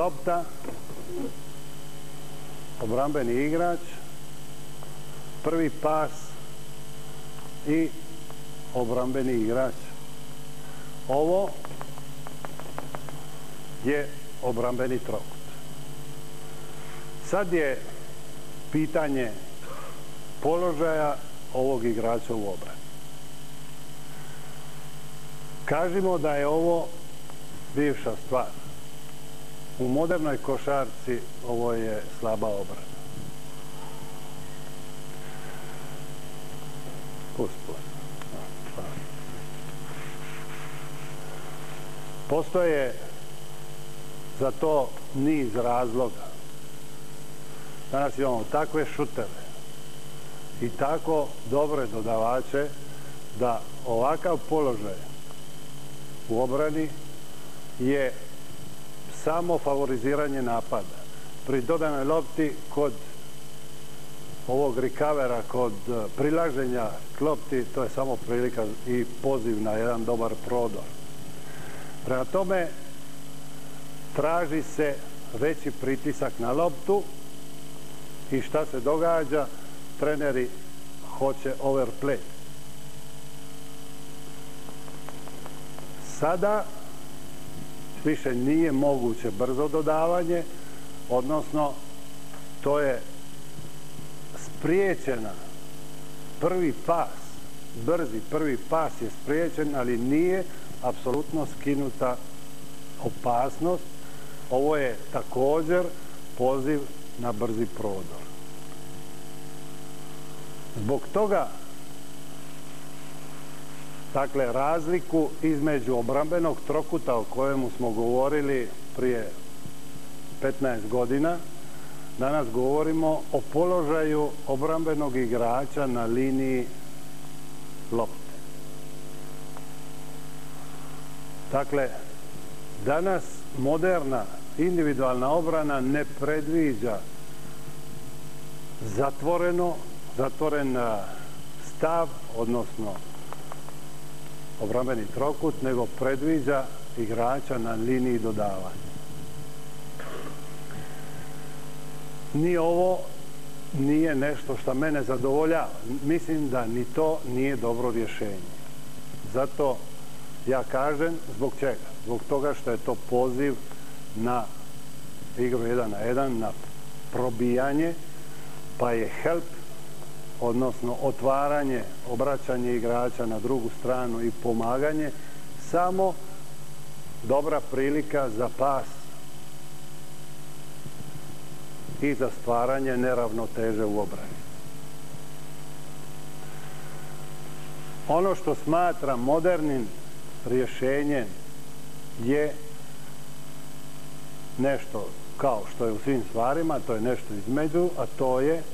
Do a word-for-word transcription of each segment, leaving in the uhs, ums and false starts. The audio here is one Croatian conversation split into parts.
lopta, obrambeni igrač, prvi pas i obrambeni igrač. Ovo je obrambeni trokut. Sad je pitanje položaja ovog igrača u obrani. Kažimo da je ovo bivša stvar. U modernoj košarci ovo je slaba obrana. Pust, pust. Postoje za to niz razloga. Danas imamo takve šutere i tako dobre dodavače da ovakav položaj u obrani je samo favoriziranje napada. Pri dodanoj lopti kod ovog rikavera, kod prilaženja k lopti, to je samo prilika i poziv na jedan dobar prodor. Prema tome, traži se veći pritisak na loptu i šta se događa? Treneri hoće overplay. Sada više nije moguće brzo dodavanje, odnosno to je spriječena. Prvi pas, brzi prvi pas je spriječen, ali nije apsolutno skinuta opasnost. Ovo je također poziv na brzi prodor. Zbog toga, dakle, razliku između obrambenog trokuta o kojemu smo govorili prije petnaest godina, danas govorimo o položaju obrambenog igrača na liniji lopte. Dakle, danas moderna individualna obrana ne predviđa zatvoreno, zatvoren stav, odnosno obrambeni trokut, nego predviđa igrača na liniji dodavanja. Ni ovo nije nešto što mene zadovoljava. Mislim da ni to nije dobro rješenje. Zato ja kažem, zbog čega? Zbog toga što je to poziv na igru jedan na jedan, na probijanje, pa je help, odnosno otvaranje, obraćanje igrača na drugu stranu i pomaganje, samo dobra prilika za pas i za stvaranje neravnoteže u obrani. Ono što smatram modernim rješenjem je nešto kao što je u svim stvarima, to je nešto između, a to je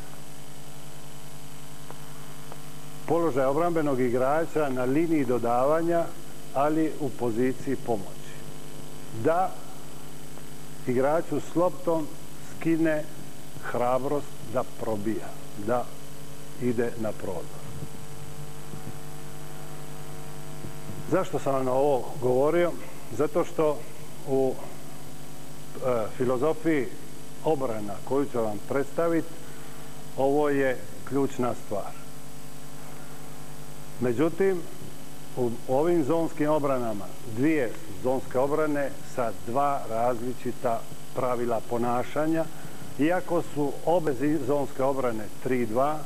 položaj obrambenog igrača na liniji dodavanja, ali u poziciji pomoći. Da igraču s loptom skine hrabrost da probija, da ide na prodor. Zašto sam vam ovo govorio? Zato što u e, filozofiji obrana koju ću vam predstaviti, ovo je ključna stvar. Međutim, u ovim zonskim obranama, dvije su zonske obrane sa dva različita pravila ponašanja. Iako su obe zonske obrane tri dva,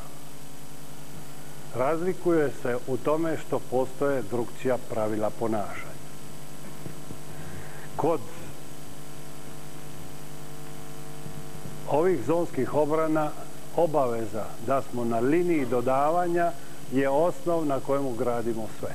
razlikuje se u tome što postoje drukčija pravila ponašanja. Kod ovih zonskih obrana obaveza da smo na liniji dodavanja je osnov na kojemu gradimo sve.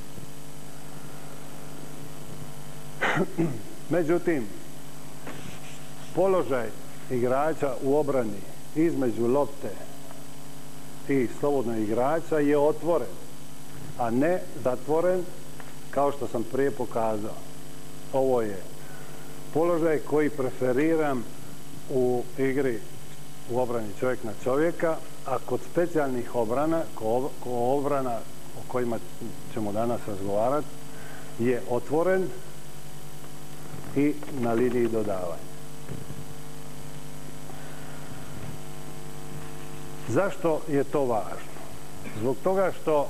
Međutim, položaj igrača u obrani između lopte i slobodnog igrača je otvoren, a ne zatvoren kao što sam prije pokazao. Ovo je položaj koji preferiram u igri u obrani čovjek na čovjeka, a kod specijalnih obrana, ko obrana o kojima ćemo danas razgovarati, je otvoren i na liniji dodavanja. Zašto je to važno? Zbog toga što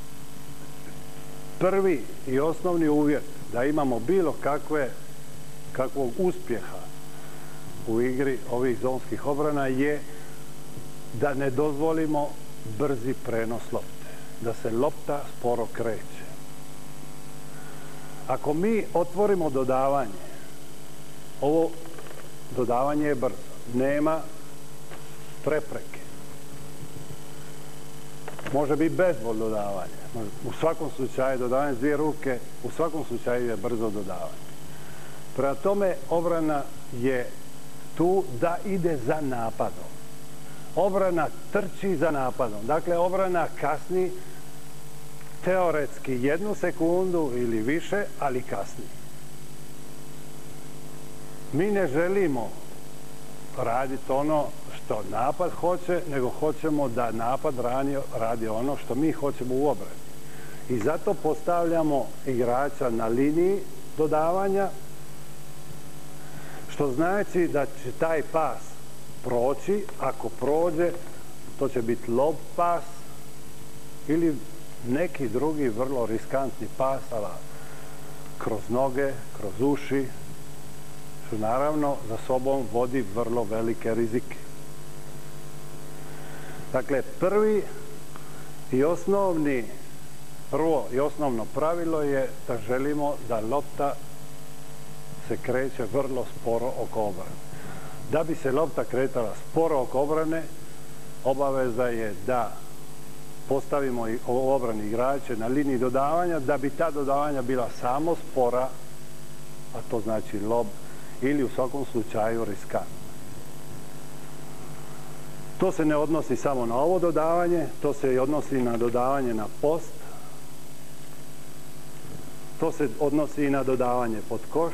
prvi i osnovni uvjet da imamo bilo kakve, kakvog uspjeha u igri ovih zonskih obrana je da ne dozvolimo brzi prenos lopte, da se lopta sporo kreće. Ako mi otvorimo dodavanje, ovo dodavanje je brzo, nema prepreke. Može biti bezbol dodavanje. U svakom slučaju dodavanje s dvije ruke, u svakom slučaju je brzo dodavanje. Prema tome, obrana je tu da ide za napadom. Obrana trči za napadom. Dakle, obrana kasni teoretski jednu sekundu ili više, ali kasni. Mi ne želimo raditi ono što napad hoće, nego hoćemo da napad radi ono što mi hoćemo u obrani. I zato postavljamo igrača na liniji dodavanja, što znači da će taj pas proći. Ako prođe, to će biti lob pas ili neki drugi vrlo riskantni pas, ali kroz noge, kroz uši, što naravno za sobom vodi vrlo velike rizike. Dakle, prvi i osnovni, prvo i osnovno pravilo je da želimo da lopta se kreće vrlo sporo oko obrane. Da bi se lopta kretala sporo oko obrane, obaveza je da postavimo u obrani igrače na liniji dodavanja, da bi ta dodavanja bila samo spora, a to znači lob, ili u svakom slučaju riskantno. To se ne odnosi samo na ovo dodavanje, to se i odnosi na dodavanje na post, to se odnosi i na dodavanje pod koš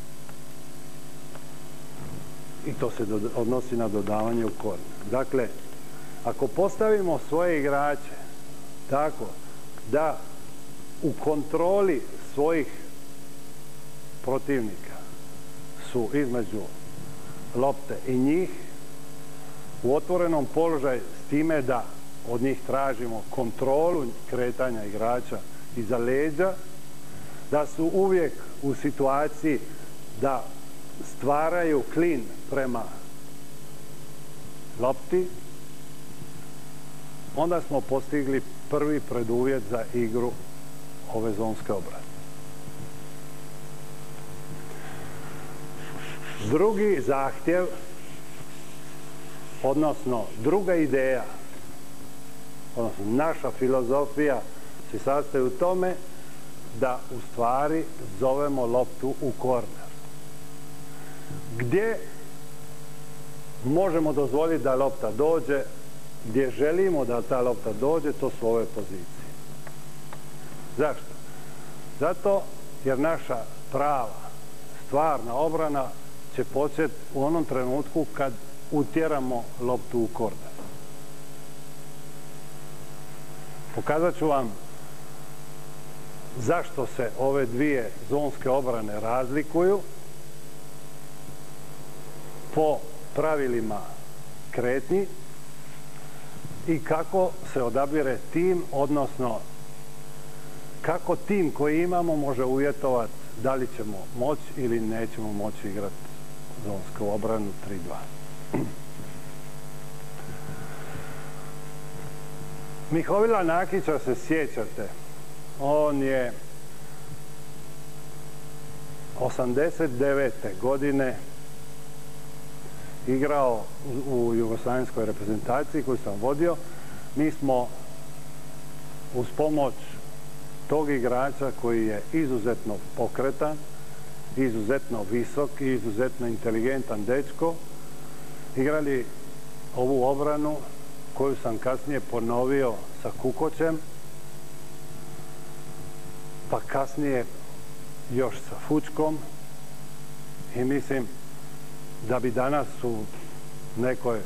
i to se odnosi na dodavanje u korner. Dakle, ako postavimo svoje igrače tako da u kontroli svojih protivnika su između lopte i njih, u otvorenom položaju, s time da od njih tražimo kontrolu kretanja igrača iza leđa, da su uvijek u situaciji da stvaraju klin prema lopti, onda smo postigli prvi preduvjet za igru ove zonske obrane. Drugi zahtjev, odnosno druga ideja, odnosno naša filozofija se sastoji u tome da u stvari zovemo loptu u korner. Gdje možemo dozvoliti da lopta dođe, gdje želimo da ta lopta dođe, to su ove pozicije. Zašto? Zato jer naša prava, stvarna obrana će početi u onom trenutku kad utjeramo loptu u korner. Pokazat ću vam zašto se ove dvije zonske obrane razlikuju po pravilima kretnji i kako se odabire tim, odnosno kako tim koji imamo može uvjetovati da li ćemo moći ili nećemo moći igrati zonsku obranu tri dva. Mihovila Nakića se sjećate, on je osamdeset devete godine igrao u jugoslavenskoj reprezentaciji koju sam vodio. Mi smo uz pomoć tog igrača koji je izuzetno pokretan, izuzetno visok i izuzetno inteligentan dečko, igrali ovu obranu koju sam kasnije ponovio sa Kukoćem, pa kasnije još sa Fučkom, i mislim da bi danas u nekoj e,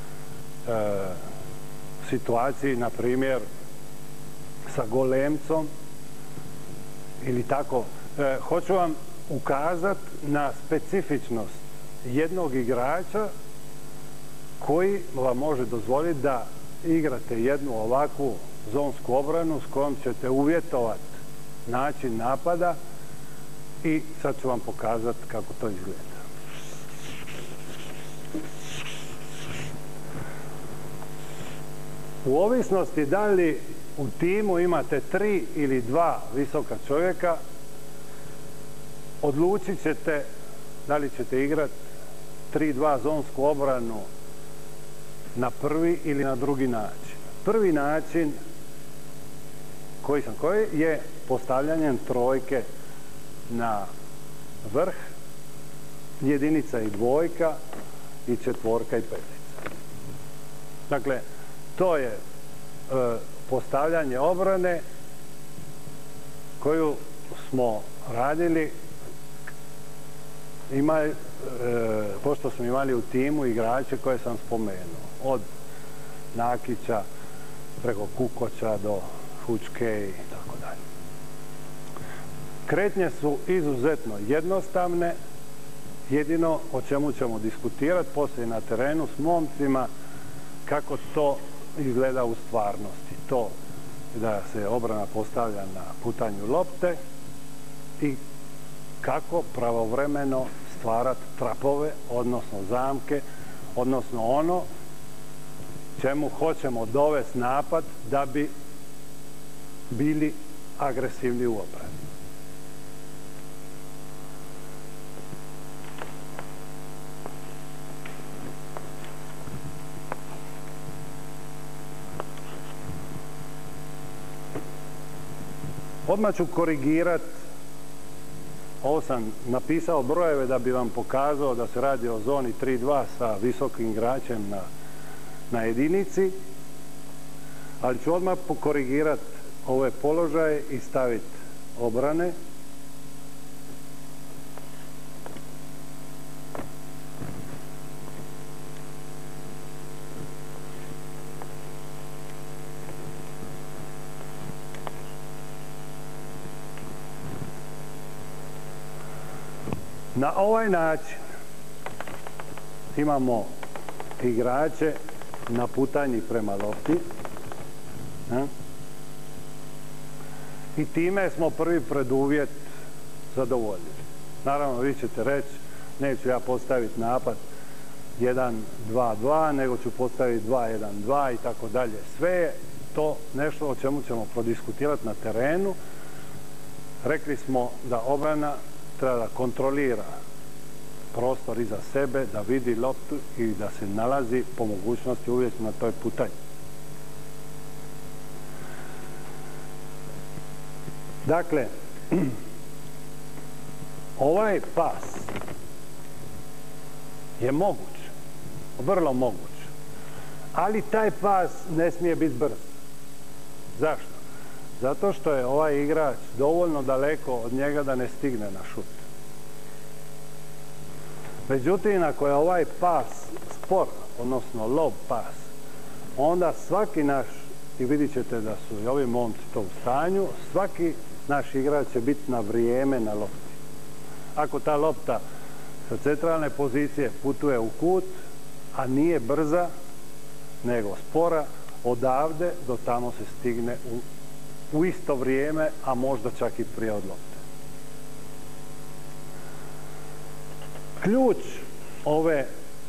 situaciji, na primjer sa Golemcom ili tako, e, hoću vam ukazati na specifičnost jednog igrača koji vam može dozvoliti da igrate jednu ovakvu zonsku obranu s kojom ćete uvjetovati način napada i sad ću vam pokazati kako to izgleda. U ovisnosti da li u timu imate tri ili dva visoka čovjeka, odlučit ćete da li ćete igrati tri dva zonsku obranu na prvi ili na drugi način. Prvi način koji sam koji je postavljanjem trojke na vrh, jedinica i dvojka i četvorka i petica. Dakle, to je e, postavljanje obrane koju smo radili ima, e, pošto smo imali u timu igrače koje sam spomenuo. Od Nakića preko Kukoća do Fučke i tako dalje. Kretnje su izuzetno jednostavne, jedino o čemu ćemo diskutirati poslije na terenu s momcima kako to izgleda u stvarnosti. To da se obrana postavlja na putanju lopte i kako pravovremeno stvarati trapove, odnosno zamke, odnosno ono čemu hoćemo dovesti napad da bi bili agresivni u obrani. Odmah ću korigirati, ovo sam napisao brojeve da bi vam pokazao da se radi o zoni tri dva sa visokim igračem na, na jedinici, ali ću odmah pokorigirati ove položaje i staviti obrane. Na ovaj način imamo igrače na putanji prema lopti. Ja? I time smo prvi preduvjet zadovoljili. Naravno, vi ćete reći, neću ja postaviti napad jedan dva dva, nego ću postaviti dva jedan dva i tako dalje. Sve je to nešto o čemu ćemo prodiskutirati na terenu. Rekli smo da obrana treba da kontrolira prostor iza sebe, da vidi loptu i da se nalazi po mogućnosti uvijek na toj putanji. Dakle, ovaj pas je moguć, vrlo moguć, ali taj pas ne smije biti brz. Zašto? Zato što je ovaj igrač dovoljno daleko od njega da ne stigne na šut. Međutim, ako je ovaj pas spor, odnosno lob pas, onda svaki naš, i vidit ćete da su i ovi momci to u stanju, svaki naš igrač će biti na vrijeme na lopti. Ako ta lopta sa centralne pozicije putuje u kut, a nije brza, nego spora, odavde do tamo se stigne u, u isto vrijeme, a možda čak i prije od lopte. Ključ ove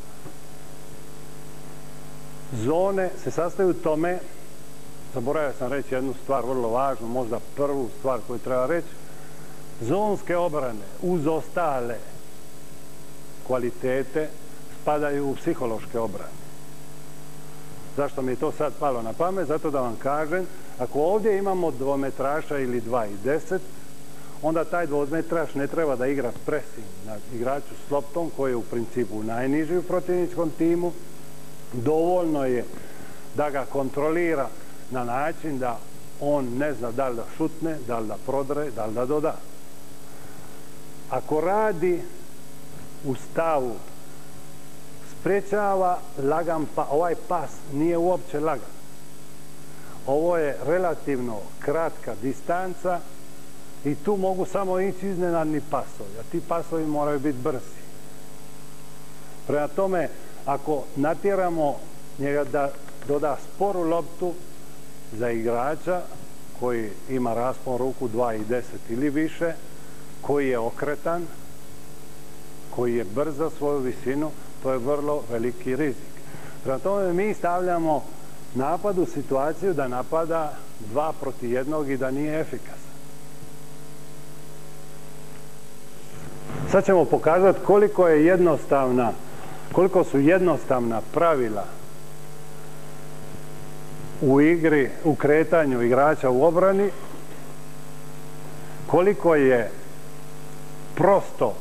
zone se sastoji u tome, zaboravio sam reći jednu stvar vrlo važnu, možda prvu stvar koju treba reći, zonske obrane uz ostale kvalitete spadaju u psihološke obrane. Zašto mi je to sad palo na pamet? Zato da vam kažem, ako ovdje imamo dvometraša ili dva i deset, onda taj dvometraš ne treba da igra pressing na igraču s loptom, koji je u principu najniži u protivničkom timu. Dovoljno je da ga kontrolira na način da on ne zna da li da šutne, da li da prodre, da li da doda. Ako radi u stavu sprečava lagan pa, ovaj pas nije uopće lagan. Ovo je relativno kratka distanca I tu mogu samo ići iznenadni pasovi, a ti pasovi moraju biti brzi. Prema tome, ako natjeramo njega da doda sporu loptu za igrača koji ima raspon ruku dva i deset ili više, koji je okretan, koji je brz za svoju visinu, to je vrlo veliki rizik. Prema tome mi stavljamo napad u situaciju da napada dva protiv jednog i da nije efikasan. Sad ćemo pokazati koliko je jednostavna, koliko su jednostavna pravila u igri, u kretanju igrača u obrani, koliko je prosto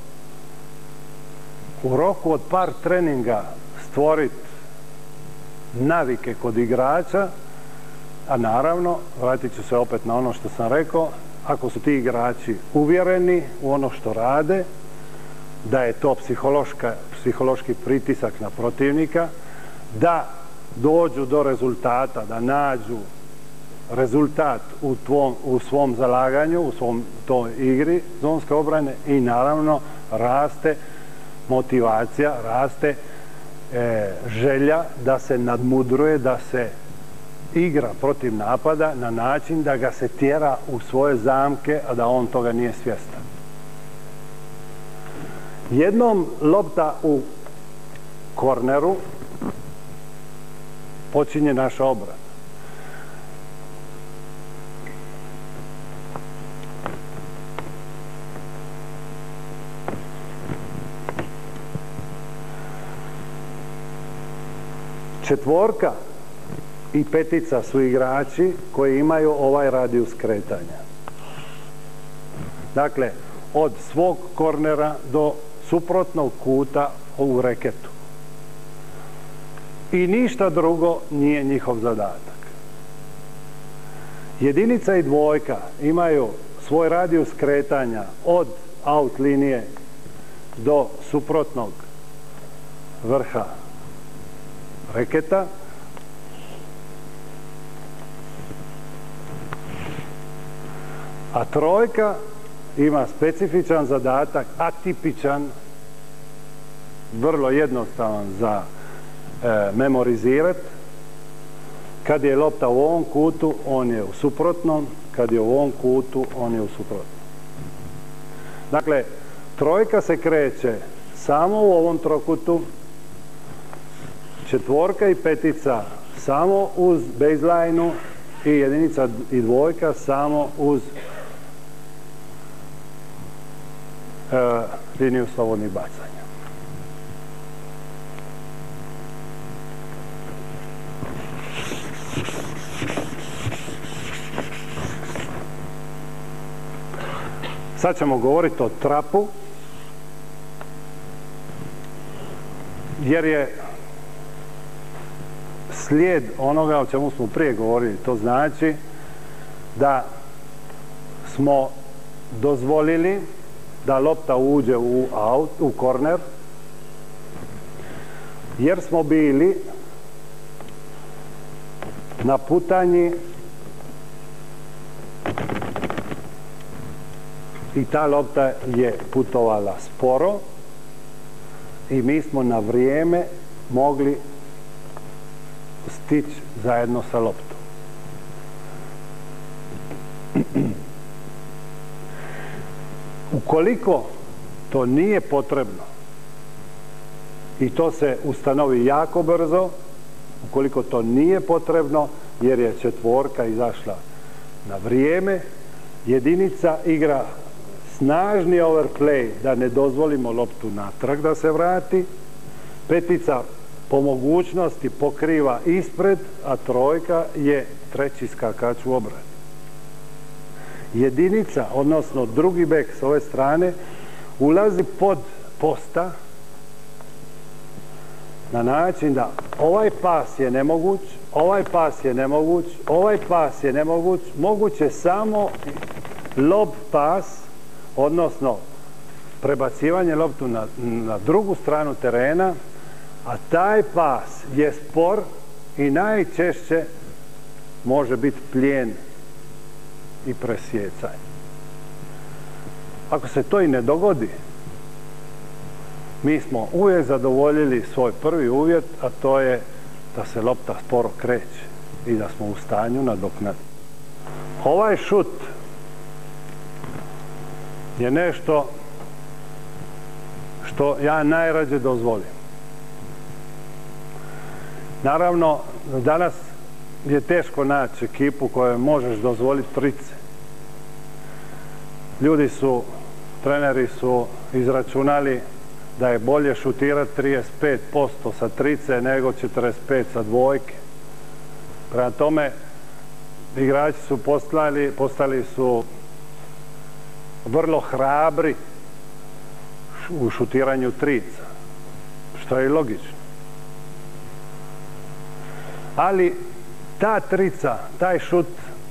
u roku od par treninga stvoriti navike kod igrača, a naravno, vratit ću se opet na ono što sam rekao, ako su ti igrači uvjereni u ono što rade, da je to psihološki pritisak na protivnika, da dođu do rezultata, da nađu rezultat u, tvom, u svom zalaganju, u svom toj igri zonske obrane i naravno raste motivacija, raste e, želja da se nadmudruje, da se igra protiv napada na način da ga se tjera u svoje zamke, a da on toga nije svjestan. Jednom lopta u korneru počinje naša obrana. Četvorka i petica su igrači koji imaju ovaj radijus kretanja. Dakle, od svog kornera do suprotnog kuta u reketu. I ništa drugo nije njihov zadatak. Jedinica i dvojka imaju svoj radijus kretanja od out linije do suprotnog vrha reketa. A trojka ima specifičan zadatak, atipičan, vrlo jednostavan za e, memorizirati. Kad je lopta u ovom kutu, on je u suprotnom. Kad je u ovom kutu, on je u suprotnom. Dakle, trojka se kreće samo u ovom trokutu, četvorka i petica samo uz baseline-u i jedinica i dvojka samo uz e, liniju slobodnih bacanja. Sad ćemo govoriti o trapu, jer je slijed onoga o čemu smo prije govorili. To znači da smo dozvolili da lopta uđe u out, u korner, jer smo bili na putanji i ta lopta je putovala sporo i mi smo na vrijeme mogli stići zajedno sa loptom. Ukoliko to nije potrebno i to se ustanovi jako brzo, ukoliko to nije potrebno jer je četvorka izašla na vrijeme, jedinica igra snažni overplay da ne dozvolimo loptu natrag da se vrati, petica po mogućnosti pokriva ispred, a trojka je treći skakač u obrani. Jedinica, odnosno drugi bek s ove strane, ulazi pod posta na način da ovaj pas je nemoguć, ovaj pas je nemoguć, ovaj pas je nemoguć, moguće samo lob pas, odnosno prebacivanje loptu na, na drugu stranu terena, a taj pas je spor i najčešće može biti plijen i presjecanje. ako se to i ne dogodi, mi smo uvijek zadovoljili svoj prvi uvjet, a to je da se lopta sporo kreće i da smo u stanju nadoknaditi. Ovaj šut je nešto što ja najrađe dozvolim. Naravno, danas je teško naći ekipu kojoj možeš dozvoliti trice. Ljudi su, treneri su izračunali da je bolje šutirati trideset pet posto sa trice nego četrdeset pet posto sa dvojke. Prema tome, igrači su postali, postali su vrlo hrabri u šutiranju trica, što je i logično. Ali ta trica, taj šut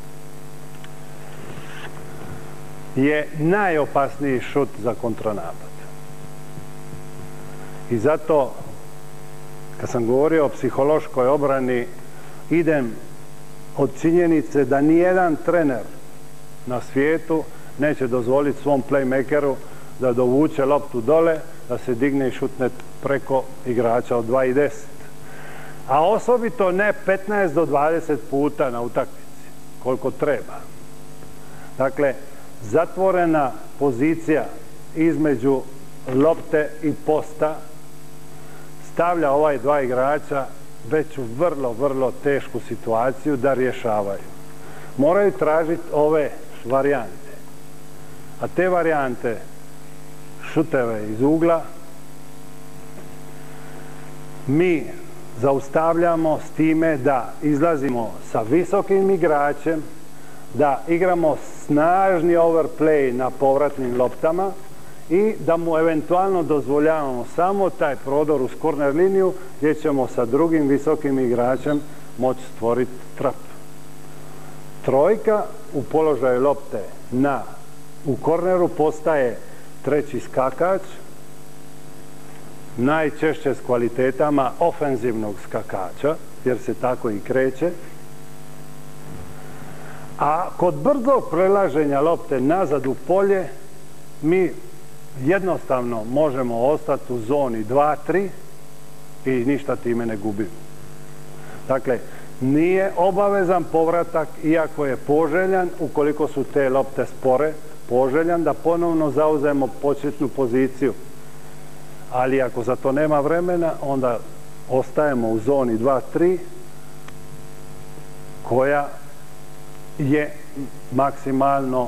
je najopasniji šut za kontranapad. I zato, kad sam govorio o psihološkoj obrani, idem od činjenice da nijedan trener na svijetu neće dozvoliti svom playmakeru da dovuče loptu dole, da se digne i šutne preko igrača od dva i deset. A osobito ne petnaest do dvadeset puta na utakmici, koliko treba. Dakle, zatvorena pozicija između lopte i posta stavlja ovaj dva igrača već u vrlo, vrlo tešku situaciju da rješavaju. Moraju tražiti ove varijante. A te varijante, šuteve iz ugla, mi zaustavljamo s time da izlazimo sa visokim igračem, da igramo snažni overplay na povratnim loptama i da mu eventualno dozvoljavamo samo taj prodor uz korner liniju gdje ćemo sa drugim visokim igračem moći stvoriti trap. Trojka u položaju lopte na, u korneru postaje treći skakač, najčešće s kvalitetama ofenzivnog skakača, jer se tako i kreće. A kod brzog prelaženja lopte nazad u polje, mi jednostavno možemo ostati u zoni dva tri i ništa time ne gubimo. Dakle, nije obavezan povratak, iako je poželjan, ukoliko su te lopte spore, poželjan da ponovno zauzemo početnu poziciju. Ali ako za to nema vremena, onda ostajemo u zoni dva tri koja je maksimalno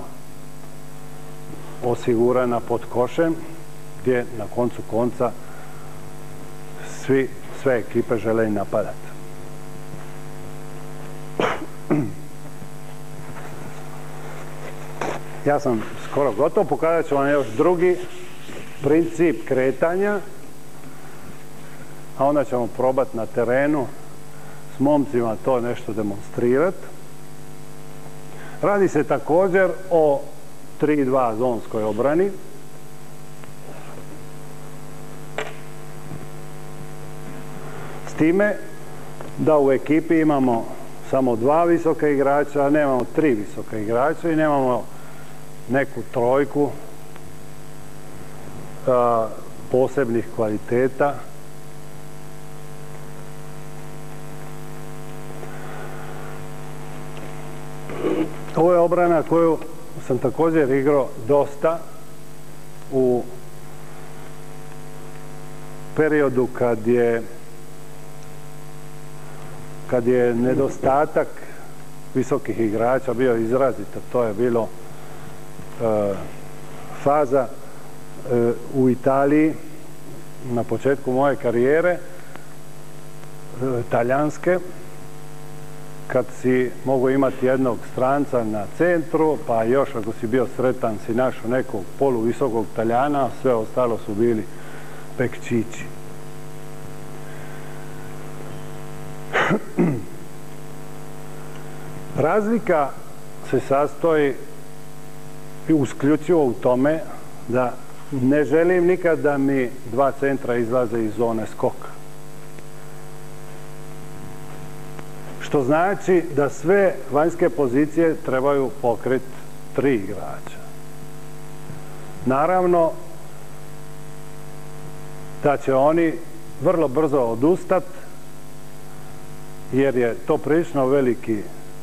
osigurana pod košem, gdje na koncu konca svi, sve ekipe žele i napadati. Ja sam skoro gotov, pokazat ću vam još drugi princip kretanja, a onda ćemo probati na terenu s momcima to nešto demonstrirati. Radi se također o tri dva zonskoj obrani. S time da u ekipi imamo samo dva visoka igrača, nemamo tri visoka igrača i nemamo neku trojku a, posebnih kvaliteta. Ovo je obrana koju sam također igrao dosta u periodu kad je kad je nedostatak visokih igrača bio izrazito. To je bilo e, faza e, u Italiji na početku moje karijere e, talijanske, kad si mogu imati jednog stranca na centru, pa još ako si bio sretan si našao nekog poluvisokog Talijana, sve ostalo su bili pekčići. Razlika se sastoji isključivo u tome da ne želim nikad da mi dva centra izlaze iz zone skoka. Što znači da sve vanjske pozicije trebaju pokriti tri igrača. Naravno da će oni vrlo brzo odustati, jer je to prilično veliki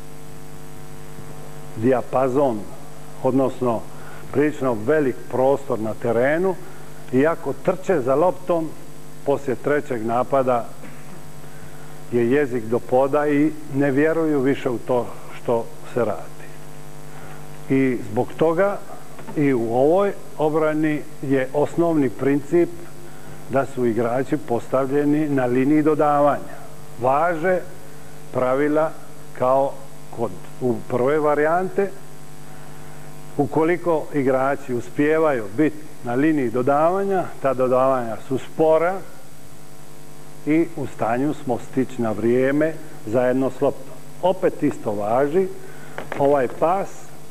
dijapazon, odnosno prilično velik prostor na terenu, i ako trče za loptom, poslije trećeg napada je jezik do poda i ne vjeruju više u to što se radi. I zbog toga i u ovoj obrani je osnovni princip da su igrači postavljeni na liniji dodavanja. Važe pravila kao kod u prve varijante. Ukoliko igrači uspijevaju biti na liniji dodavanja, ta dodavanja su spora i u stanju smo stići na vrijeme zajedno s loptom. Opet isto važi ovaj pas.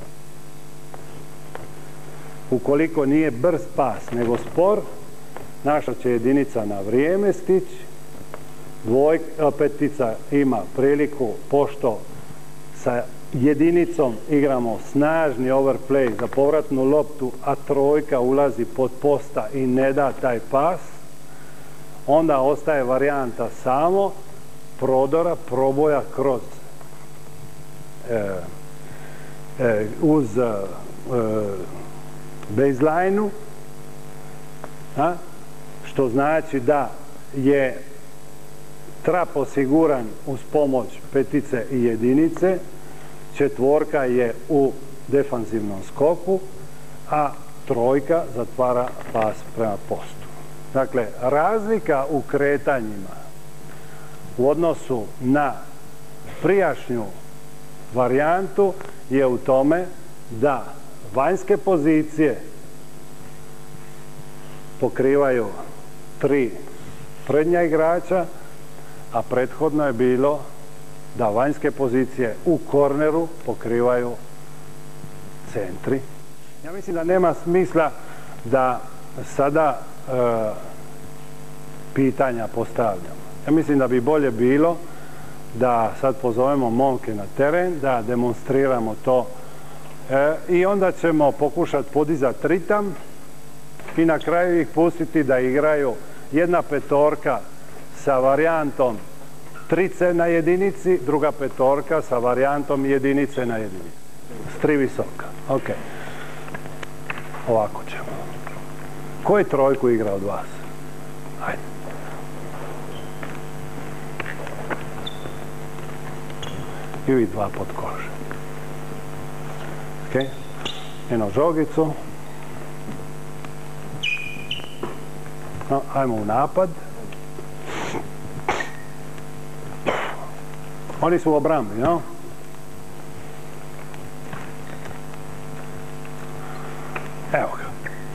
Ukoliko nije brz pas nego spor, naša će jedinica na vrijeme stići. Dvojka, petica ima priliku, pošto sa jedinicom igramo snažni overplay za povratnu loptu, a trojka ulazi pod posta i ne da taj pas, onda ostaje varijanta samo prodora, proboja kroz e, e, uz e, baseline-u, što znači da je trap osiguran uz pomoć petice i jedinice, četvorka je u defanzivnom skoku, a trojka zatvara pas prema postu. Dakle, razlika u kretanjima u odnosu na prijašnju varijantu je u tome da vanjske pozicije pokrivaju tri prednja igrača, a prethodno je bilo da vanjske pozicije u korneru pokrivaju centri. Ja mislim da nema smisla da sada e, pitanja postavljamo. Ja mislim da bi bolje bilo da sad pozovemo momke na teren, da demonstriramo to e, i onda ćemo pokušati podizati ritam i na kraju ih pustiti da igraju jedna petorka sa varijantom trice na jedinici, druga petorka sa varijantom jedinice na jedinici. S tri visoka. Ok. Ovako ćemo. Koji trojku igra od vas? Hajde. I vi dva pod kože. Ok. Jedno žogicu. No, ajmo u napad. Oni su u obrambi, no? Evo ga.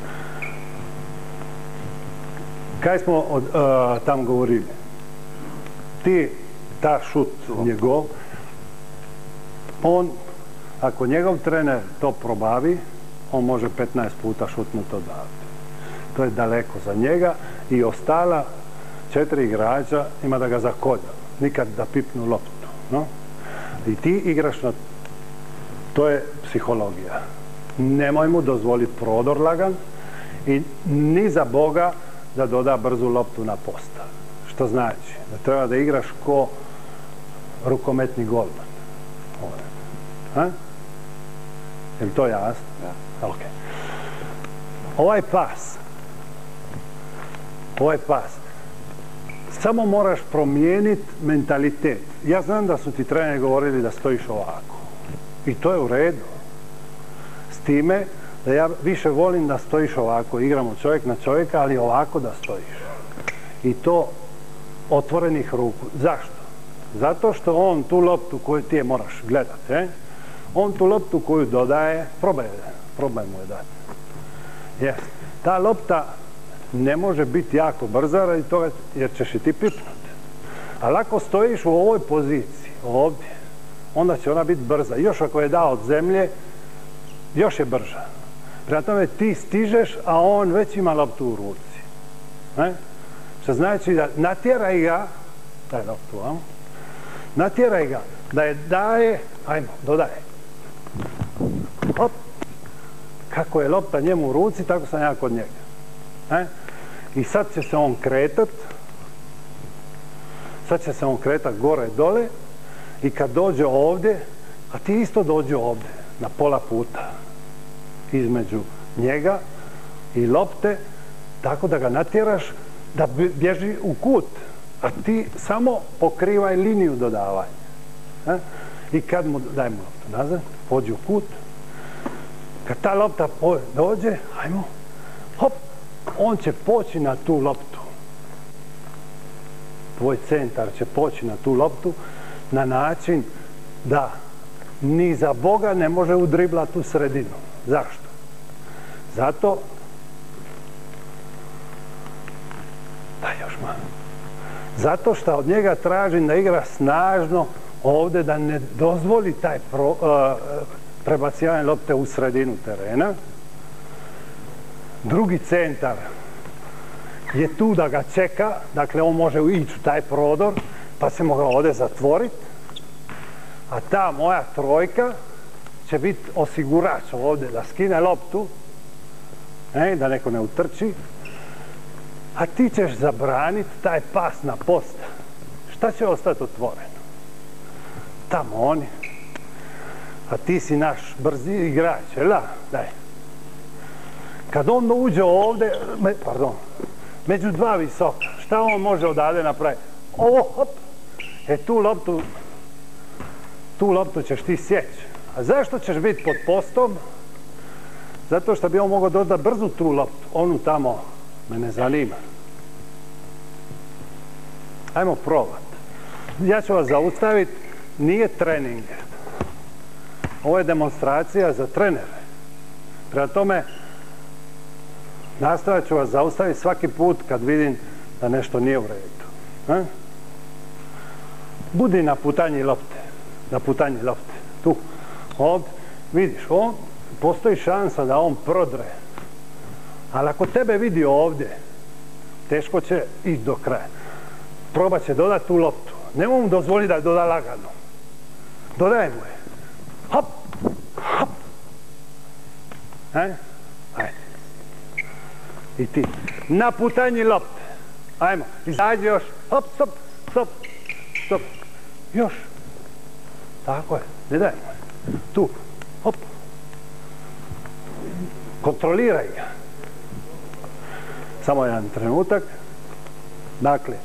Kaj smo od, uh, tam govorili? Ti, ta šut njegov, on, ako njegov trener to probavi, on može petnaest puta šutnuti odavde. To je daleko za njega i ostala četiri igrača ima da ga zakolja. Nikad da pipnu loptu. No? I ti igraš na... To je psihologija. Nemoj mu dozvoliti prodor lagan i ni za Boga da doda brzu loptu na posta. Što znači? Da treba da igraš ko rukometni golman. Ha? Je li to jasno? Ja. Ok. Ovaj pas ovaj pas samo moraš promijeniti mentalitet. Ja znam da su ti treneri govorili da stojiš ovako. I to je u redu. S time da ja više volim da stojiš ovako. Igramo čovjek na čovjeka, ali ovako da stojiš. I to otvorenih ruku. Zašto? Zato što on tu loptu koju ti je moraš gledati, eh? On tu loptu koju dodaje, probaj, probaj mu je dati. Yes. Ta lopta ne može biti jako brza radi toga jer ćeš i ti pipnuti. Ali ako stojiš u ovoj poziciji, ovdje, onda će ona biti brza. Još ako je dao od zemlje, još je brža. Prema tome ti stižeš, a on već ima loptu u ruci. Ne? Što znači da natjeraj ga, daj loptu, a? Natjeraj ga, da je daje, ajmo, dodaje. Hop. kako je lopta njemu u ruci, tako sam ja kod njega. E? I sad će se on kretat, sad će se on kretat gore, dole, i kad dođe ovdje, a ti isto dođe ovdje, na pola puta, između njega i lopte, tako da ga natjeraš da bježi u kut, a ti samo pokrivaj liniju dodavanja. E? I kad mu daj mu loptu nazad, pođi u kut, kad ta lopta dođe, ajmo, hop, on će poći na tu loptu. Tvoj centar će poći na tu loptu na način da ni za Boga ne može udriblati u sredinu. Zašto? Zato daj još malo. Zato što od njega tražim da igra snažno ovdje, da ne dozvoli taj pro, uh, prebacivanje lopte u sredinu terena. Drugi centar je tu da ga čeka, dakle on može ići u taj prodor, pa ćemo ga ovdje zatvoriti. A ta moja trojka će biti osigurač ovdje da skine loptu, ne, da neko ne utrči, a ti ćeš zabraniti taj pas na posta. Šta će ostati otvoreno? Tamo oni. A ti si naš brzi igrač, jel da? Daj. Kad on uđe ovdje, pardon, među dva visoka, šta on može odavde napraviti? Ovo, hop, e tu loptu, tu loptu ćeš ti sjeći. A zašto ćeš biti pod postom? Zato što bi on mogao dodati brzu tu loptu. Onu tamo me ne zanima. Ajmo probati. Ja ću vas zaustaviti. Nije trening. Ovo je demonstracija za trenere. Prema tome, nastavit ću vas zaustaviti svaki put kad vidim da nešto nije u redu. E? Budi na putanji lopte. Na putanji lopte. Tu. Ovdje. Vidiš, on, postoji šansa da on prodre. Ali ako tebe vidi ovdje, teško će ići do kraja. Probat će dodati tu loptu. Nemoj mu dozvoliti da je doda lagano. Dodaj mu je. Hop, hop. Ajde. Ajde. I ti. Na putanji lopte. Ajmo. Izađi još. Hop, stop, stop, stop. Još. Tako je. Ne daj mu je. Tu. Hop. Kontroliraj ga. Samo jedan trenutak. Dakle,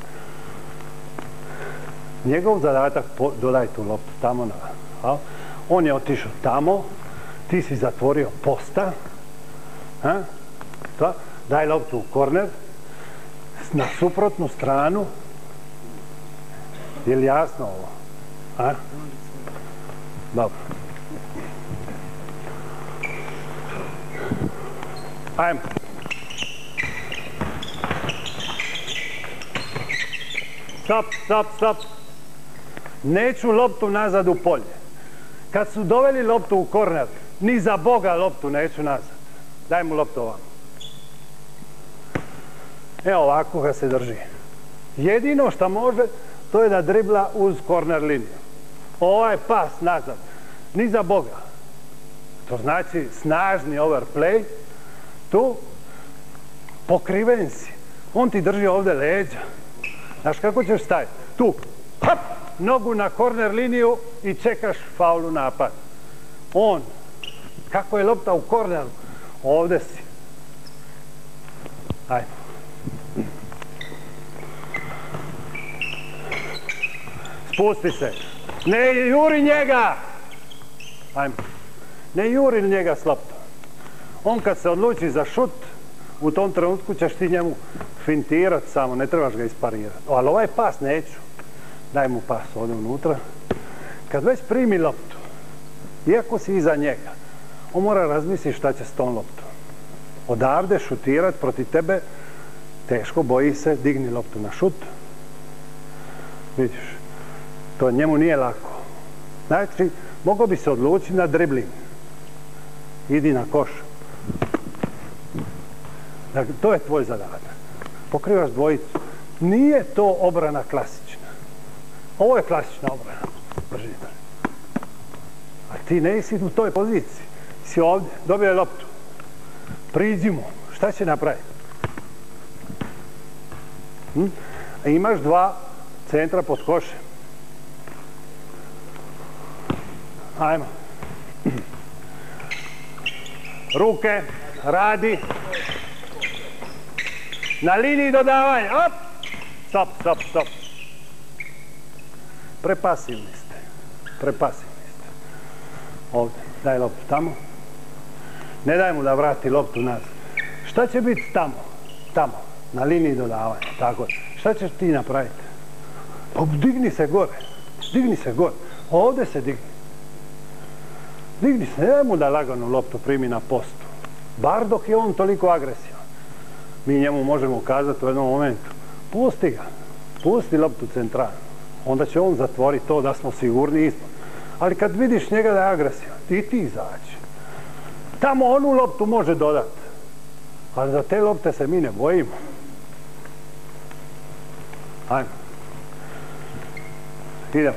njegov zadatak, dodaj tu loptu tamo na, a? On je otišao tamo, ti si zatvorio posta, a? To, daj loptu u korner, na suprotnu stranu, je li jasno ovo? A? Dobro. Ajmo. Stop, stop, stop. Neću loptu nazad u polje. Kad su doveli loptu u korner, ni za Boga loptu neću nazad. Daj mu loptu ovako. Evo ovako ga se drži. Jedino što može, to je da dribla uz korner liniju. Ovaj pas nazad. Ni za Boga. To znači snažni overplay. Tu pokriven si. On ti drži ovdje leđa. Znaš kako ćeš staviti? Tu. Hop! Nogu na korner liniju i čekaš faulu napad. On. Kako je lopta u korneru? Ovdje si. Ajde. Spusti se. Ne juri njega! Ajmo. Ne juri njega s loptom. On kad se odluči za šut, u tom trenutku ćeš ti njemu fintirat samo, ne trebaš ga isparirati. Ali ovaj pas neću. Daj mu pas ovdje unutra. Kad već primi loptu, iako si iza njega, on mora razmisliti šta će s tom loptom. Odavde šutirat protiv tebe, teško, boji se, digni loptu na šut. Vidiš, to njemu nije lako. Znači, mogao bi se odlučiti na dribling. Idi na koš. Dakle, to je tvoj zadatak. Pokrivaš dvojicu. Nije to obrana klasična. Ovo je klasična obrana. A ti ne si u toj poziciji. Si ovdje, dobio je loptu. Priđi mu. Šta će napraviti? Hm? Imaš dva centra pod košem. Ajmo. Ruke, radi. Na liniji dodavanja. Op! Stop, stop, stop. Prepasivni ste. Prepasivni ste. Ovdje. Daj loptu tamo. Ne daj mu da vrati loptu nazad. Šta će biti tamo? Tamo. Na liniji dodavanja. Tako je. Šta ćeš ti napraviti? Pa digni se gore. Digni se gore. Ovdje se digni. Digni se. Ne daj mu da lagano loptu primi na postu. Bar dok je on toliko agresivan. Mi njemu možemo kazati u jednom momentu. Pusti ga. Pusti loptu centralno. Onda će on zatvoriti to da smo sigurni ispod. Ali kad vidiš njega da je agresivan, ti ti izaći. Tamo onu loptu može dodati. Ali za te lopte se mi ne bojimo. Ajmo. Idemo.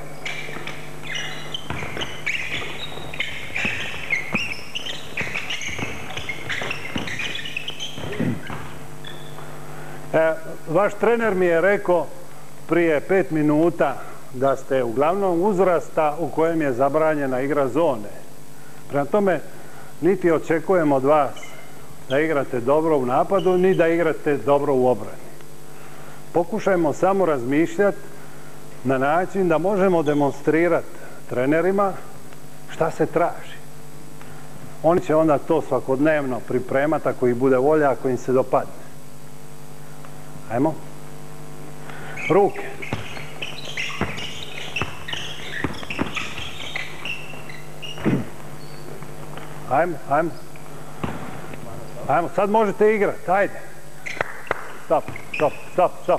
E, vaš trener mi je rekao prije pet minuta da ste uglavnom uzrasta u kojem je zabranjena igra zone. Prema tome, niti očekujem od vas da igrate dobro u napadu, ni da igrate dobro u obrani. Pokušajmo samo razmišljati na način da možemo demonstrirati trenerima šta se traži. Oni će onda to svakodnevno pripremati ako ih bude volja, ako im se dopadne. Ajmo. Ruke. Ajmo, ajmo. Ajmo, sad možete igrati, ajde. Stop, stop, stop, stop.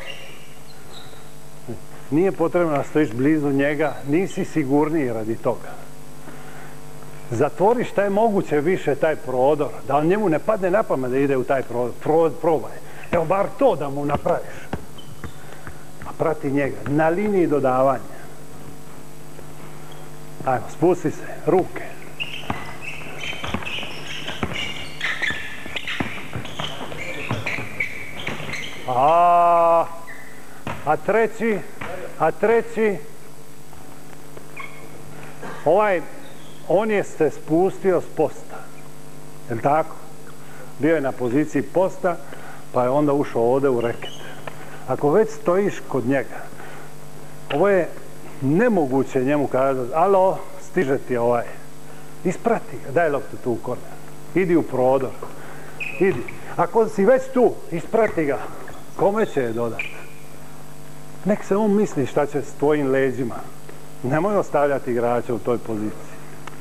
Nije potrebno da stojiš blizu njega, nisi sigurniji radi toga. Zatvori šta je moguće više taj prodor, da on njemu ne padne na pamet da ide u taj prodor. Pro, probaj. Evo, bar to da mu napraviš. A prati njega, na liniji dodavanja. Ajmo, spusti se, ruke. A, a treći, a treći, ovaj, on je se spustio s posta, je li tako? Bio je na poziciji posta, pa je onda ušao ovdje u reket. Ako već stojiš kod njega, ovo je nemoguće njemu kazati, alo, stiže ti ovaj, isprati ga, daj loptu tu u korner, idi u prodor, idi. Ako si već tu, isprati ga. Kome će je dodati? Nek se on misli šta će s tvojim leđima. Nemoj ostavljati igrača u toj poziciji.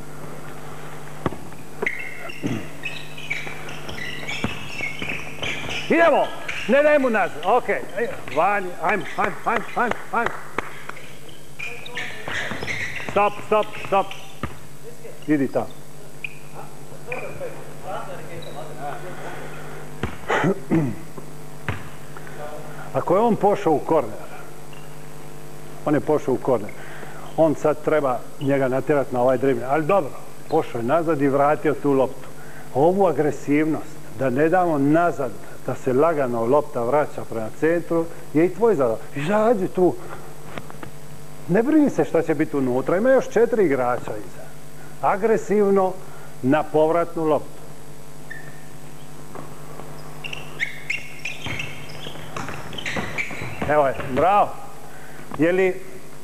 Idemo! Ne daj mu nazad. Ok. Vani. Ajmo, ajmo, ajmo, ajmo, ajmo. Stop, stop, stop. Idi tamo. Ako je on pošao u korner, on je pošao u korner, on sad treba njega natjerati na ovaj dribling, ali dobro, pošao je nazad i vratio tu loptu. Ovu agresivnost, da ne damo nazad, da se lagano lopta vraća prema centru, je i tvoj zadatak. Izađi tu. Ne brini se šta će biti unutra, ima još četiri igrača iza. Agresivno na povratnu loptu. Evo je, bravo. Je li...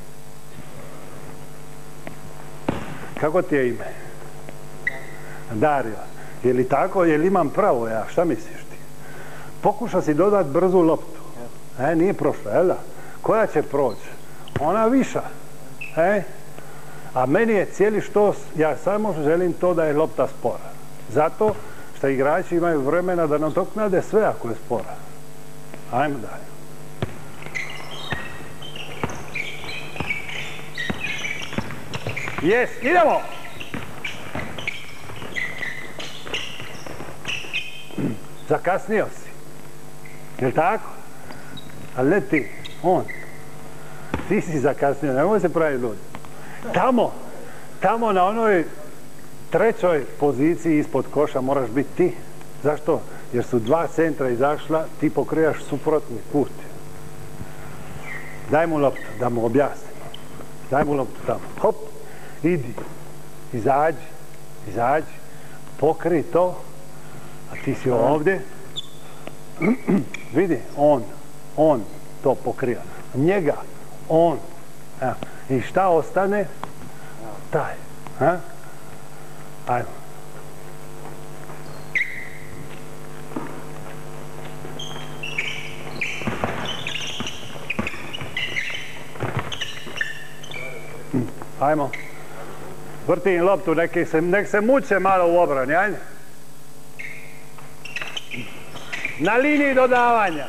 Kako ti je ime? Dario. Je li tako? Je li imam pravo ja? Šta misliš ti? Pokušao si dodati brzu loptu. E, nije prošla, jel da? Koja će proći? Ona viša. E? A meni je cijeli štos, ja samo želim to da je lopta spora. Zato što igrači imaju vremena da nadoknade sve ako je spora. Ajmo dalje. Jes, idemo! Zakasnio si. Jel' tako? Ali ne ti, on. Ti si zakasnio, nemoj se pravi ljudi. Tamo, tamo na onoj trećoj poziciji ispod koša moraš biti ti. Zašto? Jer su dva centra izašla, ti pokrijaš suprotni put. Daj mu loptu, da mu objasnimo. Daj mu loptu tamo. Hop, idi. Izađi, izađi. Pokri to, a ti si ovdje. Vidi, on, on to pokrija. Njega, on. Evo. I šta ostane? Taj. Ha? Ajmo. Ajmo. Vrti im loptu, nek se, nek se muče malo u obrani, ajde. Na liniji dodavanja.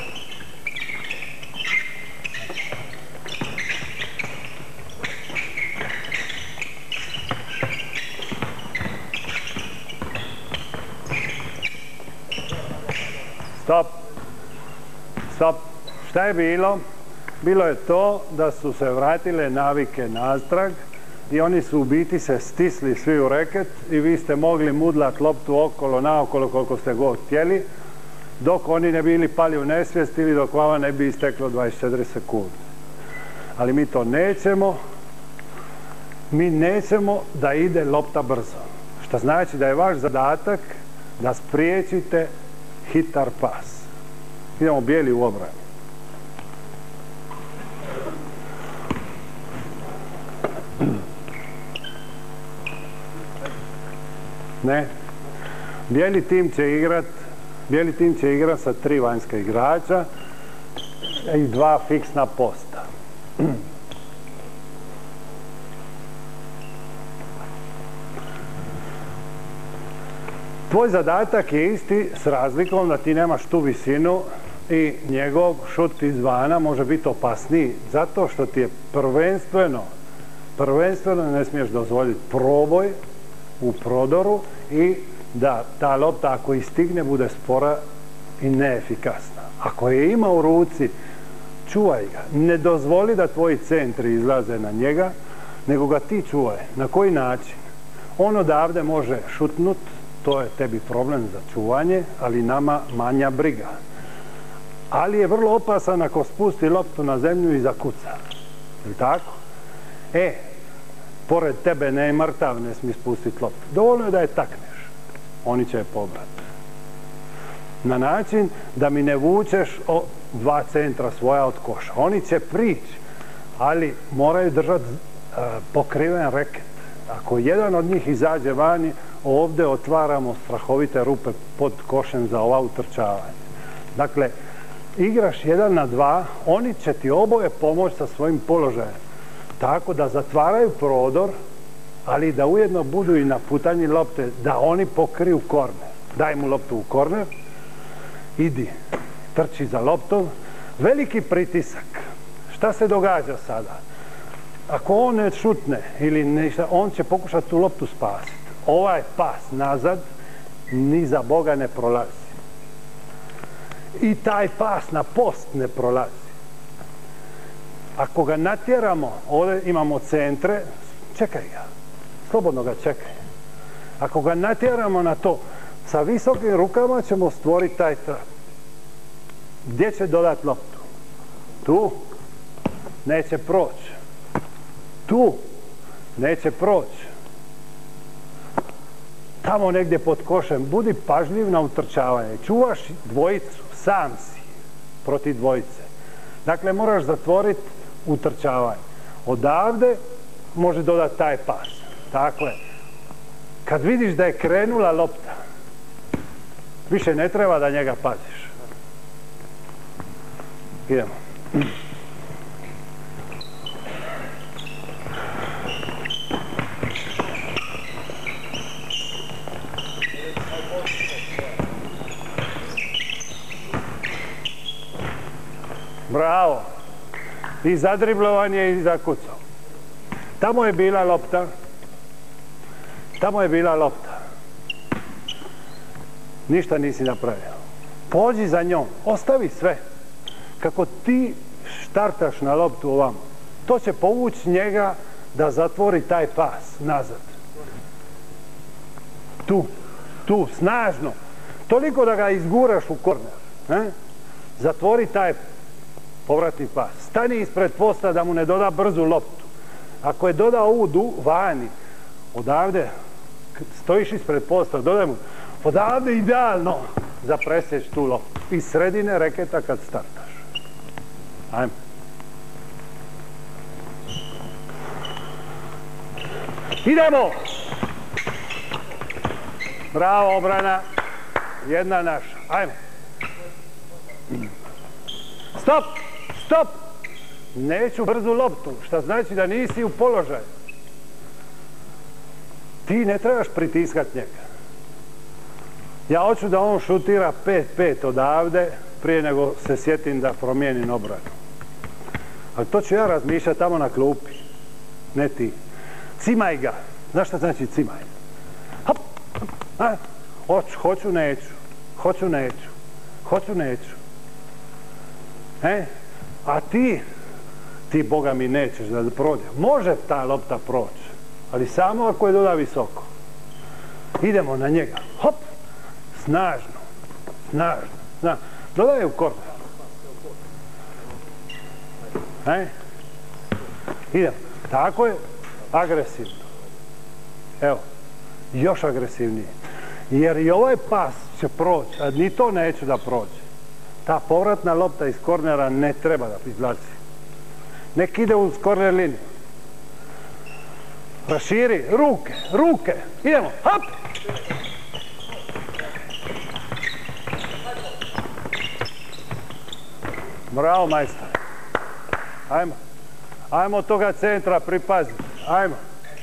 Stop. Stop. Šta je bilo? Bilo je to da su se vratile navike nastrag i oni su u biti se stisli svi u reket i vi ste mogli mudlat loptu okolo, naokolo koliko ste god htjeli, dok oni ne bili pali u nesvijest ili dok vama ne bi isteklo dvadeset četiri sekunde. Ali mi to nećemo. Mi nećemo da ide lopta brzo. Što znači da je vaš zadatak da spriječite hitar pas. Idemo bijeli u obrani. Ne. Bijeli tim će igrat, bijeli tim će igrat sa tri vanjska igrača i dva fiksna posta. Tvoj zadatak je isti s razlikom da ti nemaš tu visinu i njegov šut izvana može biti opasniji zato što ti je prvenstveno prvenstveno ne smiješ dozvoliti proboj u prodoru i da ta lopta ako istigne bude spora i neefikasna. Ako je ima u ruci, čuvaj ga. Ne dozvoli da tvoji centri izlaze na njega, nego ga ti čuvaj. Na koji način? On odavde može šutnut, to je tebi problem za čuvanje, ali nama manja briga. Ali je vrlo opasan ako spusti loptu na zemlju i zakuca. Je li tako? E, pored tebe ne je mrtav, ne smije spustiti loptu. Dovoljno je da je takneš. Oni će je pobrati. Na način da mi ne vučeš o dva centra svoja od koša. Oni će prići, ali moraju držati uh, pokriven reket. Ako jedan od njih izađe vani, ovdje otvaramo strahovite rupe pod košem za ova utrčavanja. Dakle, igraš jedan na dva, oni će ti oboje pomoći sa svojim položajem. Tako da zatvaraju prodor, ali da ujedno budu i na putanji lopte, da oni pokriju korner. Daj mu loptu u korner, idi, trči za loptom, veliki pritisak. Šta se događa sada? Ako on ne šutne ili ništa, on će pokušati tu loptu spasiti. Ovaj pas nazad ni za Boga ne prolazi. I taj pas na post ne prolazi. Ako ga natjeramo, ovdje imamo centre, čekaj ga, slobodno ga čekaj. Ako ga natjeramo na to, sa visokim rukama ćemo stvoriti taj trap. Gdje će dodati loptu? Tu neće proći. Tu neće proći. Tamo negdje pod košem. Budi pažljiv na utrčavanje. Čuvaš dvojicu, sam si protiv dvojice. Dakle, moraš zatvoriti utrčavanje. Odavde može dodati taj pas. Dakle, kad vidiš da je krenula lopta, više ne treba da njega paziš. Idemo. Bravo. I zadriblovan je i zakucao. Tamo je bila lopta. Tamo je bila lopta. Ništa nisi napravio. Pođi za njom. Ostavi sve. Kako ti štartaš na loptu ovamo, to će povući njega da zatvori taj pas nazad. Tu. Tu. Snažno. Toliko da ga izguraš u korner. Ne? Zatvori taj povratni pas. Stani ispred posta da mu ne doda brzu loptu. Ako je dodao ovu vani, odavde, stojiš ispred posta, dodaj mu, odavde idealno za presjeć tu loptu. Iz sredine reketa kad startaš. Ajmo. Idemo! Bravo, obrana. Jedna naša. Ajmo. Stop! Stop! Neću brzu loptu, što znači da nisi u položaju. Ti ne trebaš pritiskat njega. Ja hoću da on šutira pet pet odavde prije nego se sjetim da promijenim obranu. Ali to ću ja razmišljati tamo na klupi. Ne ti. Cimaj ga. Znaš šta znači cimaj? Hop, hop. Hoću, hoću, neću. Hoću, neću. Hoću, neću. E? A ti, ti Boga mi nećeš da prođe. Može ta lopta proći, ali samo ako je doda visoko. Idemo na njega. Hop! Snažno. Snažno. Snažno. Dodaj u korner. E? Idemo. Tako je. Agresivno. Evo. Još agresivnije. Jer i ovaj pas će proći, a ni to neću da prođe. Ta povratna lopta iz kornera ne treba da izlazi. Nek ide uz korner liniju. Raširi, ruke, ruke. Idemo, hop! Bravo, majstor. Ajmo. Ajmo od toga centra pripaziti. Ajmo.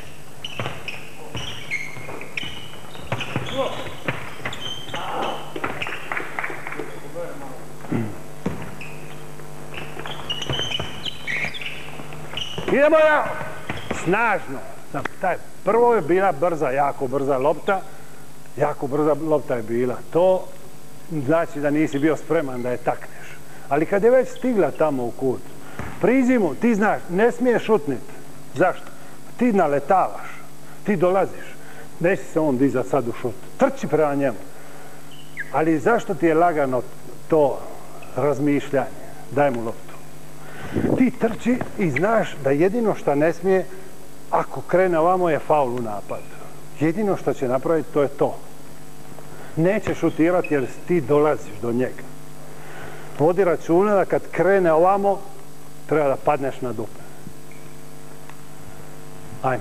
Idemo ja! Snažno. Taj, prvo je bila brza, jako brza lopta. Jako brza lopta je bila. To znači da nisi bio spreman da je takneš. Ali kad je već stigla tamo u kut, priđi mu, ti znaš, ne smiješ šutnit. Zašto? Ti naletavaš. Ti dolaziš. Neće se on dizat sad u šut. Trči prema njemu. Ali zašto ti je lagano to razmišljanje? Daj mu loptu. Ti trči i znaš da jedino što ne smije, ako krene ovamo, je faul u napadu. Jedino što će napraviti, to je to. Neće šutirati jer ti dolaziš do njega. Vodi računa da kad krene ovamo, treba da padneš na dupe. Ajmo.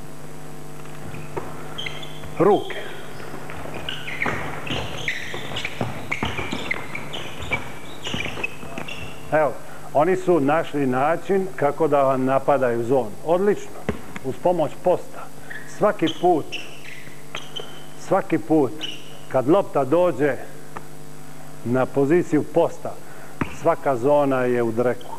Ruke. Evo. Oni su našli način kako da vam napadaju zonu. Odlično. Uz pomoć posta. Svaki put, svaki put, kad lopta dođe na poziciju posta, svaka zona je u dreku.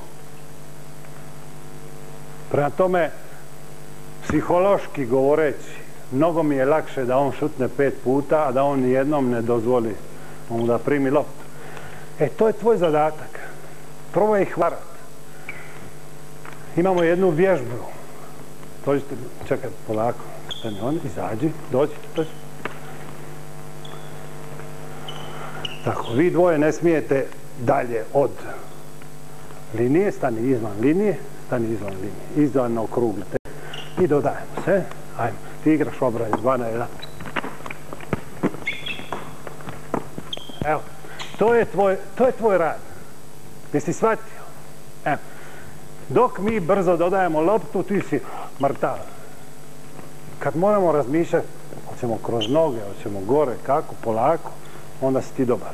Prema tome, psihološki govoreći, mnogo mi je lakše da on šutne pet puta, a da on nijednom ne dozvoli mu da primi loptu. E, to je tvoj zadatak. Probaj ih varat. Imamo jednu vježbu. Dođite, čekaj, polako. Stani on, izađi, dođi, dođi. Tako, vi dvoje ne smijete dalje od linije, stani izvan linije, stani izvan linije, izvan okruglite. I dodajemo se. Ajmo, ti igraš obranu, dva na jedan. Evo, to je tvoj, to je tvoj rad. Jesi shvatio? Evo. Dok mi brzo dodajemo loptu, ti si mrtav. Kad moramo razmišljati, hoćemo kroz noge, hoćemo gore, kako, polako, onda si ti dobar.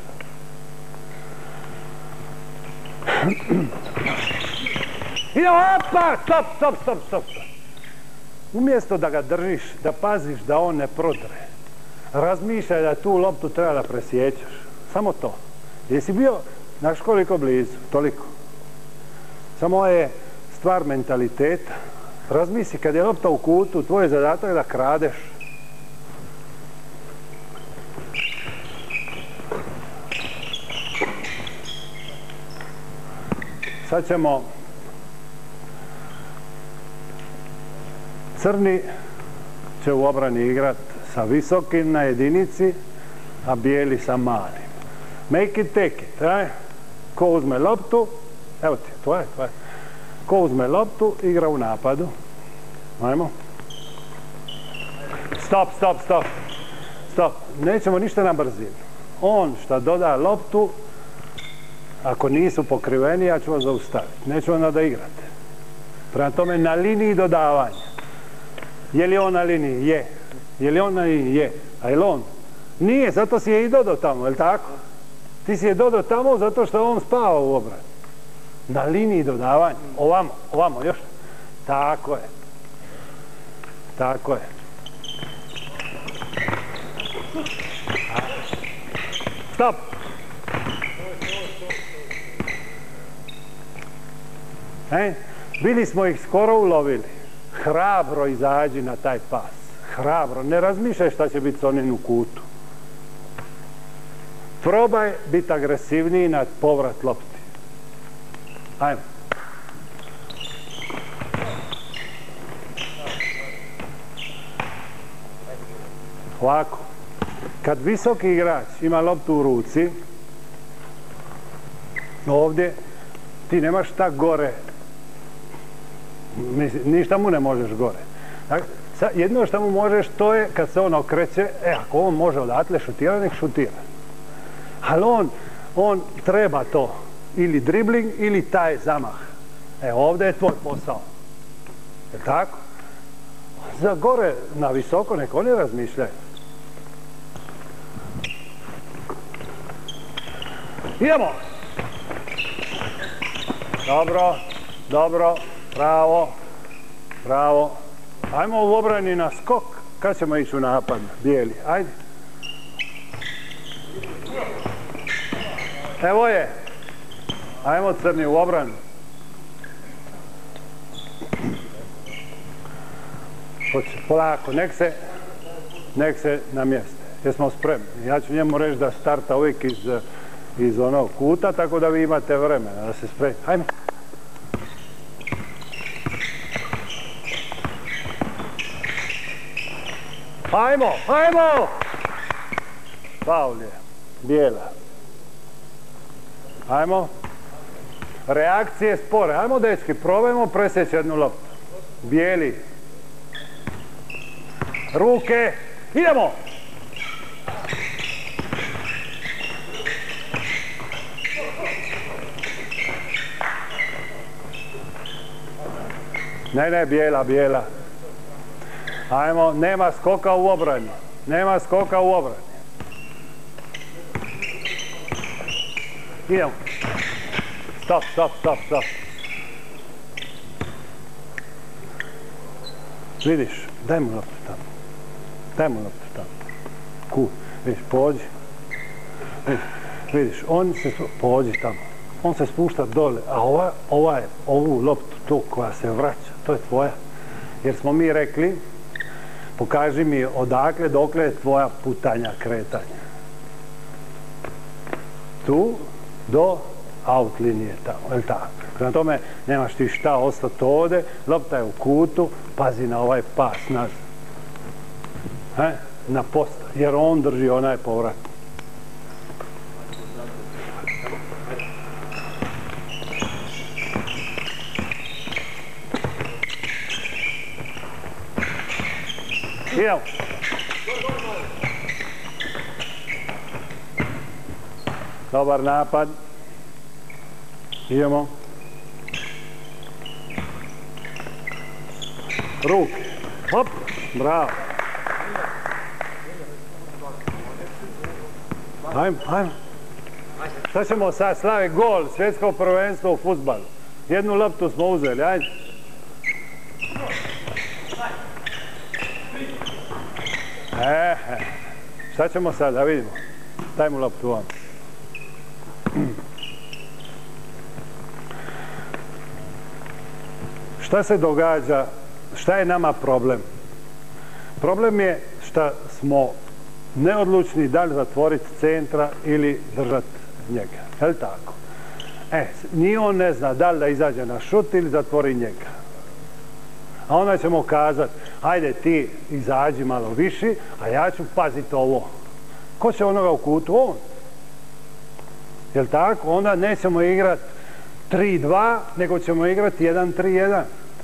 Idemo, opa, stop, stop, stop, stop. Umjesto da ga držiš, da paziš da on ne prodre, razmišljaj da tu loptu treba da presjećaš. Samo to. Jesi bio, znaš koliko blizu, toliko. Samo je stvar mentaliteta. Razmisli, kad je lopta u kutu, tvoj je zadatak da kradeš. Sad ćemo crni će u obrani igrat sa visokim na jedinici, a bijeli sa malim. Make it, take it. Aj? Ko uzme loptu, evo ti, tvoje, tvoje. Ko uzme loptu, igra u napadu. Ajmo. Stop, stop, stop. Stop. Nećemo ništa na brzinu. On šta doda loptu, ako nisu pokriveni, ja ću vas zaustaviti. Neću onda da igrate. Prema tome, na liniji dodavanja. Je li on na liniji? Je. Je li on na liniji? Je. A je li on? Nije, zato si je i dodao tamo, je li tako? Ti si je dodao tamo zato što je on spavao u obrani. Na liniji dodavanja. Ovamo, ovamo, još. Tako je. Tako je. Stop! E, bili smo ih skoro ulovili. Hrabro izađi na taj pas. Hrabro. Ne razmišljaj šta će biti s onim u kutu. Probaj biti agresivniji na povrat lopti. Ajmo. Ovako. Kad visoki igrač ima loptu u ruci, ovdje, ti nemaš šta gore. Ništa mu ne možeš gore. Jedino što mu možeš, to je kad se on okreće, e, ako on može odatle šutira, nek šutira. Ali on, on treba to. Ili dribling, ili taj zamah. E, ovdje je tvoj posao. Je tako? Za gore, na visoko, nek oni razmišljaju. Idemo! Dobro, dobro, bravo, bravo. Ajmo u obrani na skok. Kad ćemo ići u napad? Bijeli, ajde. Evo je. Ajmo crni u obranu. Polako, nek se, nek se namjeste. Jesmo spremni. Ja ću njemu reći da starta uvijek iz, iz onog kuta, tako da vi imate vremena da se spremite. Hajmo. Hajmo, hajmo! Faul je. Bijela. Hajmo. Reakcije spore. Hajmo, dečki, probajmo presjeći jednu loptu. Bijeli. Ruke. Idemo! Ne, ne, bijela, bijela. Ajmo, nema skoka u obrani. Nema skoka u obrani. Idemo. Stop, stop, stop, stop. Vidiš, daj mu loptu tamo. Daj mu loptu tamo. Ku, vidiš, pođi. Vidiš, vidiš, on se, pođi tamo. On se spušta dole, a ova, ova je, ovu loptu tu koja se vraća, to je tvoja. Jer smo mi rekli, pokaži mi odakle, dokle je tvoja putanja, kretanja. Tu do out linije tamo, je li tako? Prema tome, nemaš ti šta ostati ovdje, lopta je u kutu, pazi na ovaj pas nazad. He? Na posta, jer on drži onaj povrat. Idemo. Dobar napad. Idemo. Ruke. Hop. Bravo. Ajmo, ajmo. Šta ćemo sad slaviti? Gol, svjetsko prvenstvo u fudbalu. Jednu loptu smo uzeli, ajde. E, šta ćemo sad, da vidimo. Daj mu loptu on. Šta se događa, šta je nama problem? Problem je šta smo neodlučni da li zatvoriti centra ili držati njega. Je li tako? E, ni on ne zna da li da izađe na šut ili zatvori njega. A onda ćemo kazati, hajde ti izađi malo viši, a ja ću paziti ovo. Ko će onoga u kutu? On. Jel tako? Onda nećemo igrati tri dva, nego ćemo igrati jedan tri jedan.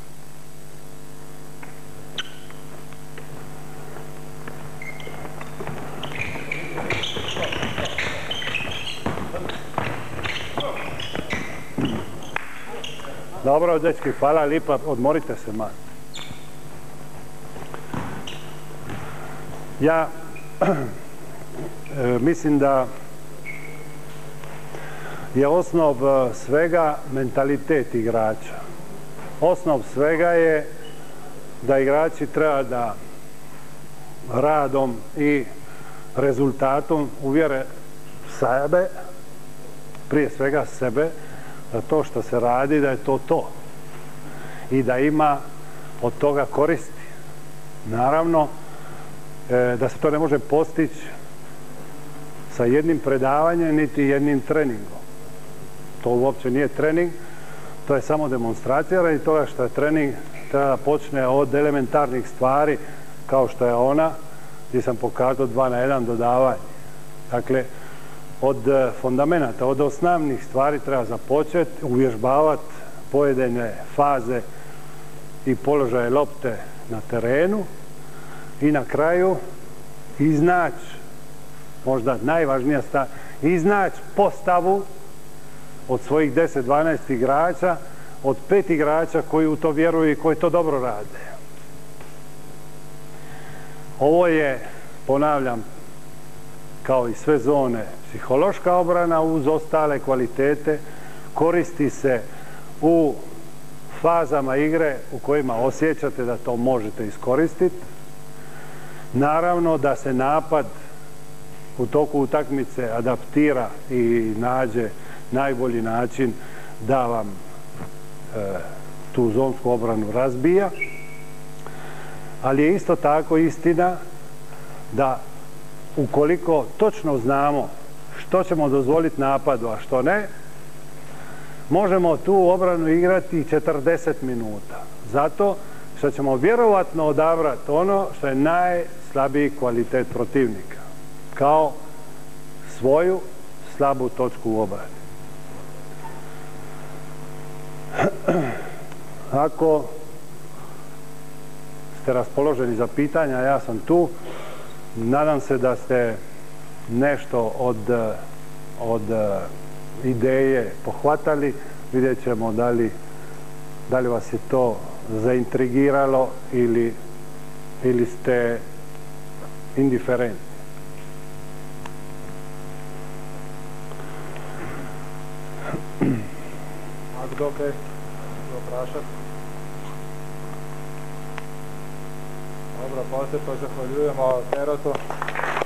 Dobro, dečki, hvala lipa, odmorite se malo. Ja e, mislim da je osnov svega mentalitet igrača. Osnov svega je da igrači treba da radom i rezultatom uvjere sebe, prije svega sebe, da to što se radi, da je to to. I da ima od toga koristi. Naravno, e, da se to ne može postići sa jednim predavanjem, niti jednim treningom. To uopće nije trening, to je samo demonstracija radi toga što je trening treba da počne od elementarnih stvari, kao što je ona, gdje sam pokazao dva na jedan dodavanje. Dakle, od fundamenta, od osnovnih stvari treba započeti, uvježbavati pojedine faze i položaje lopte na terenu i na kraju iznaći, možda najvažnija stvar, iznaći postavu od svojih deset dvanaest igrača, od pet igrača koji u to vjeruju i koji to dobro rade. Ovo je, ponavljam, kao i sve zone, psihološka obrana uz ostale kvalitete, koristi se u fazama igre u kojima osjećate da to možete iskoristiti. Naravno da se napad u toku utakmice adaptira i nađe najbolji način da vam e, tu zonsku obranu razbija, ali je isto tako istina da ukoliko točno znamo što ćemo dozvoliti napadu, a što ne, možemo tu obranu igrati četrdeset minuta. Zato što ćemo vjerovatno odabrati ono što je najslabiji kvalitet protivnika, kao svoju slabu točku u obrani. Ako ste raspoloženi za pitanja, ja sam tu. Nadam se da ste nešto od, od ideje pohvatali. Vidjet ćemo da li, da li vas je to zaintrigiralo ili, ili ste indiferentni. A kdo kaj vprašati? Dobro, pa se pa zahvaljujemo Nerotu.